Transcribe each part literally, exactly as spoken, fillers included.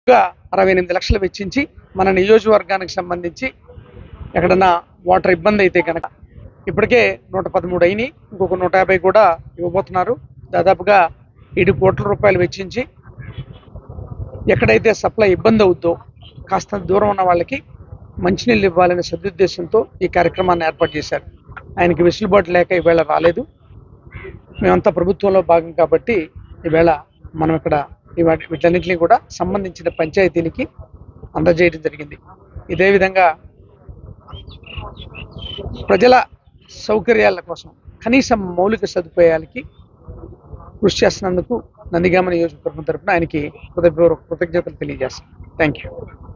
దాదాపుగా అరవై ఎనిమిది లక్షలు వెచ్చించి మన నియోజకవర్గానికి సంబంధించి ఎక్కడన్నా వాటర్ ఇబ్బంది అయితే కనుక ఇప్పటికే నూట పదమూడు అయినాయి, ఇంకొక నూట యాభై కూడా ఇవ్వబోతున్నారు. దాదాపుగా ఏడు కోట్ల రూపాయలు వెచ్చించి ఎక్కడైతే సప్లై ఇబ్బంది అవుద్దో కాస్త దూరం ఉన్న వాళ్ళకి మంచినీళ్ళు ఇవ్వాలనే సదుద్దేశంతో ఈ కార్యక్రమాన్ని ఏర్పాటు చేశారు. ఆయనకి వెసులుబాటు లేక ఈవేళ రాలేదు. మేమంతా ప్రభుత్వంలో భాగం కాబట్టి ఈవేళ మనం ఇక్కడ వీటన్నింటినీ కూడా సంబంధించిన పంచాయతీలకి అందజేయడం జరిగింది. ఇదే విధంగా ప్రజల సౌకర్యాల కోసం కనీసం మౌలిక సదుపాయాలకి కృషి చేస్తున్నందుకు నందిగామ నియోజకవర్గం తరఫున ఆయనకి హృదయపూర్వక కృతజ్ఞతలు తెలియజేస్తాం. Thank you.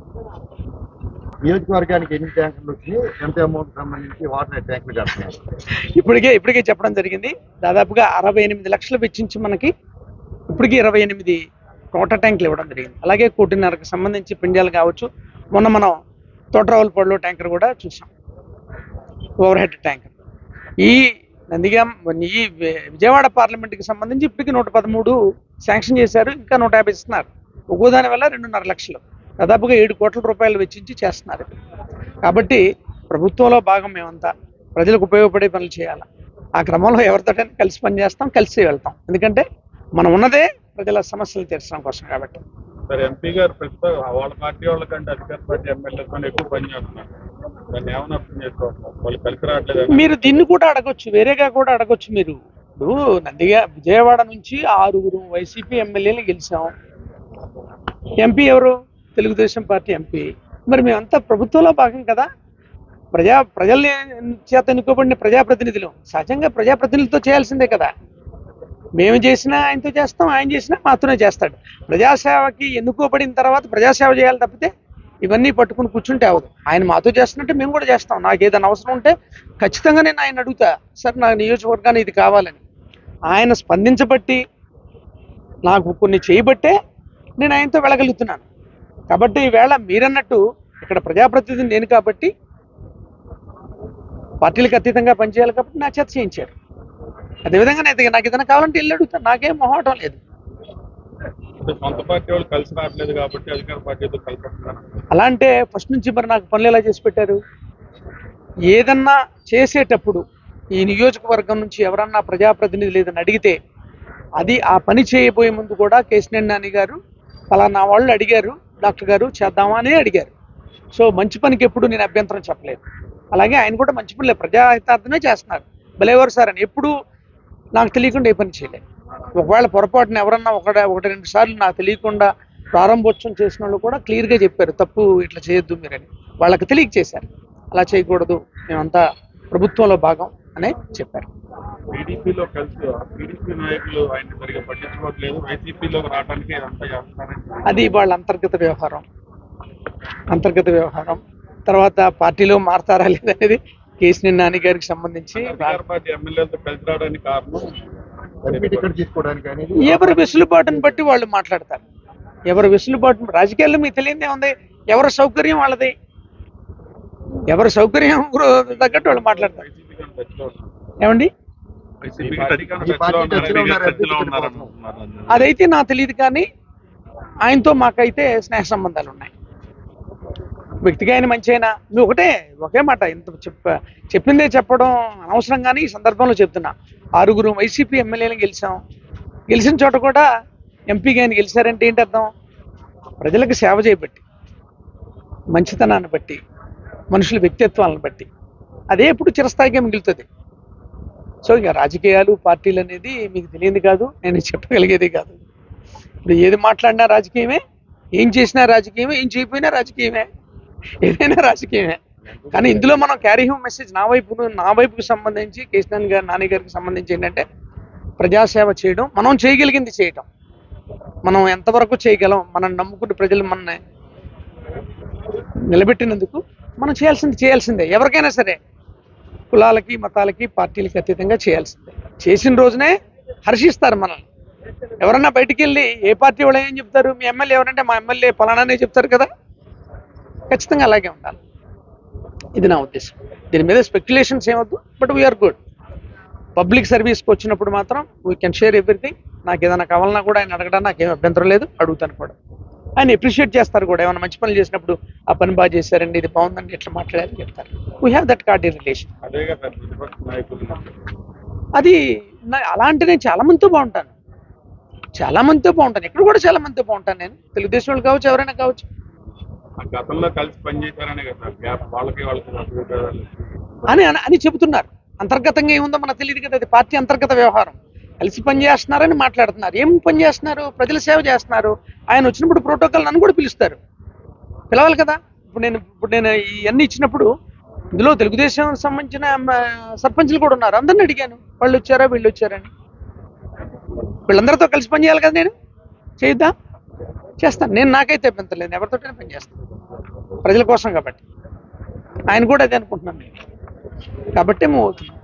నియోజకవర్గానికి ఎన్ని ట్యాంకులు వచ్చినాయి, ఎంత అమౌంట్ సంబంధించి వాటర్ ట్యాంకులు చేస్తున్నారు? ఇప్పటికే ఇప్పటికే చెప్పడం జరిగింది. దాదాపుగా అరవై ఎనిమిది లక్షలు వెచ్చించి మనకి ఇప్పటికీ ఇరవై ఎనిమిది వాటర్ ట్యాంకులు ఇవ్వడం జరిగింది. అలాగే కోటిన్నరకు సంబంధించి పిండాలు కావచ్చు. మొన్న మనం తోటరావులపాడులో ట్యాంకర్ కూడా చూసాం, ఓవర్ హెడ్ ట్యాంకర్. ఈ నందిగామ ఈ విజయవాడ పార్లమెంట్కి సంబంధించి ఇప్పటికీ నూట పదమూడు శాంక్షన్ చేశారు, ఇంకా నూట యాభై ఇస్తున్నారు. ఒక్కో దాని వల్ల రెండున్నర లక్షలు దాదాపుగా ఏడు కోట్ల రూపాయలు వెచ్చించి చేస్తున్నారు. కాబట్టి ప్రభుత్వంలో భాగం మేమంతా ప్రజలకు ఉపయోగపడే పనులు చేయాలి. ఆ క్రమంలో ఎవరితోటైనా కలిసి పనిచేస్తాం, కలిసి వెళ్తాం. ఎందుకంటే మనం ఉన్నదే ప్రజల సమస్యలు తీర్చడం కోసం కాబట్టి. సార్, ఎంపీ గారు ప్రస్తుతం వాళ్ళ పార్టీ వాళ్ళకంటే అధికార పార్టీ ఎమ్మెల్యేతో ఎక్కువ పని చేస్తున్నారు. దాన్ని ఏమైనా అర్థం చేసుకోవాలి, వాళ్ళు కలిసి రావట్లేదు. మీరు దీన్ని కూడా అడగొచ్చు, వేరేగా కూడా అడగొచ్చు. మీరు ఇప్పుడు నందిగా విజయవాడ నుంచి ఆరుగురు వైసీపీ ఎమ్మెల్యేలు గెలిచాం. ఎంపీ ఎవరు? Telugu Desam party MP. మరి మేమంతా ప్రభుత్వంలో భాగం కదా, ప్రజా ప్రజల చేత ఎన్నుకోబడిన ప్రజాప్రతినిధులు. సహజంగా ప్రజాప్రతినిధులతో చేయాల్సిందే కదా. మేము చేసినా ఆయనతో చేస్తాం, ఆయన చేసినా మాతోనే చేస్తాడు. ప్రజాసేవకి ఎన్నుకోబడిన తర్వాత ప్రజాసేవ చేయాలి తప్పితే ఇవన్నీ పట్టుకుని కూర్చుంటే అవ్వదు. ఆయన మాతో చేస్తున్నట్టే మేము కూడా చేస్తాం. నాకు ఏదైనా అవసరం ఉంటే ఖచ్చితంగా నేను ఆయన అడుగుతా, సార్ నా నియోజకవర్గాన్ని ఇది కావాలని. ఆయన స్పందించబట్టి నాకు కొన్ని చేయబట్టే నేను ఆయనతో వెళ్ళగలుగుతున్నాను. కాబట్టి ఈవేళ మీరన్నట్టు ఇక్కడ ప్రజాప్రతినిధి నేను కాబట్టి పార్టీలకు అతీతంగా పనిచేయాలి కాబట్టి నా చేత చేయించారు. అదేవిధంగా నేను నాకు ఏదైనా కావాలంటే వెళ్ళి అడుగుతాను, నాకేం మొహమాటం లేదు. సొంత పార్టీ వాళ్ళు కలిసి రావట్లేదు కాబట్టి అధికార పార్టీతో కలిసి అలా అంటే ఫస్ట్ నుంచి మరి నాకు పనులు ఎలా చేసి పెట్టారు? ఏదన్నా చేసేటప్పుడు ఈ నియోజకవర్గం నుంచి ఎవరన్నా ప్రజాప్రతినిధులు ఏదైనా అడిగితే అది ఆ పని చేయబోయే ముందు కూడా కేశినేని నాని గారు ఫలానా వాళ్ళు అడిగారు, డాక్టర్ గారు చేద్దామా అని అడిగారు. సో మంచి పనికి ఎప్పుడు నేను అభ్యంతరం చెప్పలేదు. అలాగే ఆయన కూడా మంచి పనులే ప్రజాహితార్థమే చేస్తున్నారు. భలేవారు సార్ అని ఎప్పుడు నాకు తెలియకుండా ఏ పని చేయలేదు. ఒకవేళ పొరపాటున ఎవరన్నా ఒకటి ఒకటి రెండు సార్లు నాకు తెలియకుండా ప్రారంభోత్సవం చేసిన వాళ్ళు కూడా క్లియర్గా చెప్పారు, తప్పు ఇట్లా చేయొద్దు మీరని. వాళ్ళకి తెలియక చేశారు, అలా చేయకూడదు, మేమంతా ప్రభుత్వంలో భాగం అనే చెప్పారు. టీడీపీలో కలిసి టీడీపీ నాయకులు ఆయన సరిగా పట్టించుకోవట్లేదు, వైసీపీలో రావడానికి అంతా చేస్తారని. అది వాళ్ళ అంతర్గత వ్యవహారం అంతర్గత వ్యవహారం తర్వాత పార్టీలో మారతారా లేదనేది కేశినేని నాని గారికి సంబంధించి పార్టీ ఎమ్మెల్యేలతో కలిసి రావడానికి కారణం ఎవరి వెసులుబాటుని బట్టి వాళ్ళు మాట్లాడతారు. ఎవరి వెసులుబాటు రాజకీయాల్లో మీకు తెలియదే ఉంది. ఎవరి సౌకర్యం వాళ్ళది, ఎవరి సౌకర్యం తగ్గట్టు వాళ్ళు మాట్లాడతారు. ఏమండి అదైతే నాకు తెలియదు, కానీ ఆయనతో మాకైతే స్నేహ సంబంధాలు ఉన్నాయి. వ్యక్తిగా ఆయన మంచి అయినా నువ్వు ఒకటే ఒకే మాట ఇంత చెప్ప చెప్పిందే చెప్పడం అనవసరం, కానీ ఈ సందర్భంలో చెప్తున్నా. ఆరుగురు వైసీపీ ఎమ్మెల్యేలను గెలిచాం. గెలిచిన చోట కూడా ఎంపీగా ఆయన గెలిచారంటే ఏంటి అర్థం? ప్రజలకు సేవ చేయబట్టి, మంచితనాన్ని బట్టి, మనుషుల వ్యక్తిత్వాలను బట్టి. అదే ఎప్పుడు చిరస్థాయిగా మిగులుతుంది. సో ఇక రాజకీయాలు పార్టీలు అనేది మీకు తెలియదు కాదు, నేను చెప్పగలిగేది కాదు. ఇప్పుడు ఏది మాట్లాడినా రాజకీయమే, ఏం చేసినా రాజకీయమే, ఏం చేయకపోయినా రాజకీయమే, ఏదైనా రాజకీయమే. కానీ ఇందులో మనం క్యారీ హోమ్ మెసేజ్ నా వైపు నా వైపుకి సంబంధించి కేశినేని గారి నాని గారికి సంబంధించి ఏంటంటే ప్రజాసేవ చేయడం, మనం చేయగలిగింది చేయటం. మనం ఎంతవరకు చేయగలం, మనం నమ్ముకున్న ప్రజలు మనల్ని నిలబెట్టినందుకు మనం చేయాల్సింది చేయాల్సిందే. ఎవరికైనా సరే కులాలకి మతాలకి పార్టీలకి అతీతంగా చేయాల్సిందే. చేసిన రోజునే హర్షిస్తారు మనల్ని. ఎవరన్నా బయటికి వెళ్ళి ఏ పార్టీ వాళ్ళు ఏం చెప్తారు, మీ ఎమ్మెల్యే ఎవరంటే మా ఎమ్మెల్యే ఫలానానే చెప్తారు కదా. ఖచ్చితంగా అలాగే ఉండాలి, ఇది నా ఉద్దేశం. దీని మీద స్పెక్యులేషన్స్ ఏమొద్దు, బట్ వీఆర్ గుడ్. పబ్లిక్ సర్వీస్కి వచ్చినప్పుడు మాత్రం వీ కెన్ షేర్ ఎవ్రీథింగ్. నాకు ఏదైనా కావాలన్నా కూడా ఆయన అడగడానికి నాకేం అభ్యంతరం లేదు, అడుగుతాను కూడా. ఆయన అప్రిషియేట్ చేస్తారు కూడా. ఏమైనా మంచి పనులు చేసినప్పుడు ఆ పని బాగా చేశారండి, ఇది బాగుందండి, ఎట్లా మాట్లాడారని చెప్తారు. We have that card relation. అదే కదా ప్రతిపక్ష నాయకులు. అది నా- అలా అంటే నేను చాలా మందితో బాగుంటాను, చాలా మందితో బాగుంటాను, ఇక్కడ కూడా చాలా మందితో బాగుంటాను. నేను తెలుగుదేశం వాళ్ళు కావచ్చు, ఎవరైనా కావచ్చు. ఆ గతంలో కలిసి పనిచేశారనే కదా గ్యాప్ వాళ్ళకి వాళ్ళకి అభిప్రాయాలు. అని అని- అని చెబుతున్నారు. అంతర్గతంగా ఏముందో మనకు తెలియదు కదా, అది పార్టీ అంతర్గత వ్యవహారం. కలిసి పని చేస్తున్నారని మాట్లాడుతున్నారు. ఏం పని చేస్తున్నారు? ప్రజల సేవ చేస్తున్నారు. ఆయన వచ్చినప్పుడు ప్రోటోకాల్ నన్ను కూడా పిలుస్తారు, పిలవాలి కదా. ఇప్పుడు నేను ఇప్పుడు నేను ఇవన్నీ ఇచ్చినప్పుడు ఇందులో తెలుగుదేశం సంబంధించిన మ, సర్పంచ్లు కూడా ఉన్నారు. అందరిని అడిగాను, వాళ్ళు వచ్చారా వీళ్ళు వచ్చారని. వీళ్ళందరితో కలిసి పని చేయాలి కదా, నేను చేద్దా చేస్తాను. నేను నాకైతే అభ్యంతరం లేదు, ఎవరితోటైనా పని చేస్తాను ప్రజల కోసం కాబట్టి. ఆయన కూడా అదే అనుకుంటున్నాను నేను, కాబట్టి మూవ్ అవుతున్నాం.